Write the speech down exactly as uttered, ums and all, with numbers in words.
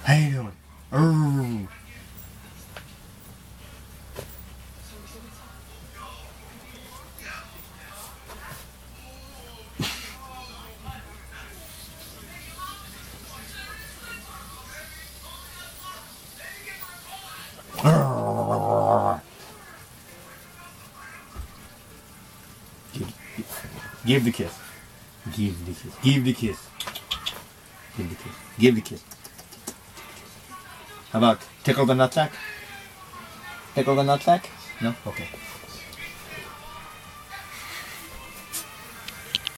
How you doing? Ooh. Give, give the kiss. Give the kiss. Give the kiss. Give the kiss. Give the kiss. How about tickle the nutsack? Tickle the nutsack? No? Okay.